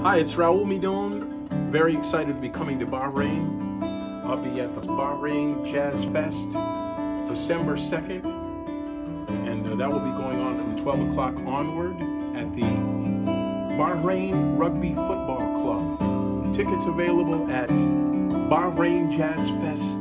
Hi, it's Raul Midón. Very excited to be coming to Bahrain. I'll be at the Bahrain Jazz Fest December 2nd, and that will be going on from 12 o'clock onward at the Bahrain Rugby Football Club. Tickets available at bahrainjazzfest.com.